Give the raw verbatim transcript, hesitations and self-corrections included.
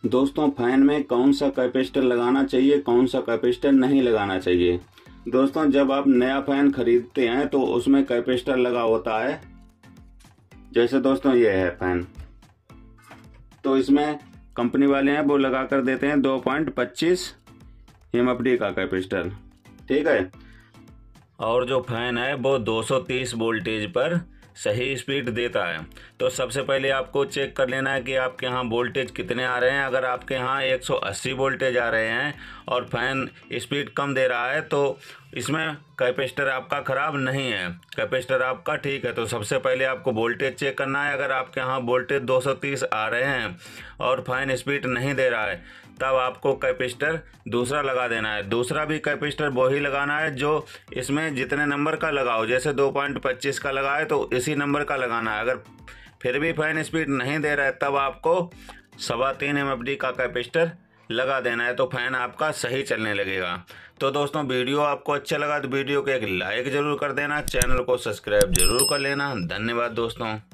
दोस्तों फैन में कौन सा कैपेसिटर लगाना चाहिए, कौन सा कैपेसिटर नहीं लगाना चाहिए। दोस्तों जब आप नया फैन खरीदते हैं तो उसमें कैपेसिटर लगा होता है। जैसे दोस्तों ये है फैन, तो इसमें कंपनी वाले हैं वो लगा कर देते हैं दो पॉइंट पच्चीस एम एफ डी का कैपेसिटर, ठीक है। और जो फैन है वो दो सौ तीस वोल्टेज पर सही स्पीड देता है। तो सबसे पहले आपको चेक कर लेना है कि आपके यहाँ वोल्टेज कितने आ रहे हैं। अगर आपके यहाँ एक सौ अस्सी वोल्टेज आ रहे हैं और फैन स्पीड कम दे रहा है तो इसमें कैपेसिटर आपका ख़राब नहीं है, कैपेसिटर आपका ठीक है। तो सबसे पहले आपको वोल्टेज चेक करना है। अगर आपके यहाँ वोल्टेज दो सौ तीस आ रहे हैं और फैन स्पीड नहीं दे रहा है तब आपको कैपेसिटर दूसरा लगा देना है। दूसरा भी कैपेसिटर वही लगाना है जो इसमें जितने नंबर का लगाओ, जैसे दो पॉइंट पच्चीस का लगा है तो इसी नंबर का लगाना है। अगर फिर भी फैन स्पीड नहीं दे रहा है तब आपको सवा तीन एम एफ डी का कैपेसिटर लगा देना है, तो फैन आपका सही चलने लगेगा। तो दोस्तों वीडियो आपको अच्छा लगा तो वीडियो को एक लाइक ज़रूर कर देना, चैनल को सब्सक्राइब जरूर कर लेना। धन्यवाद दोस्तों।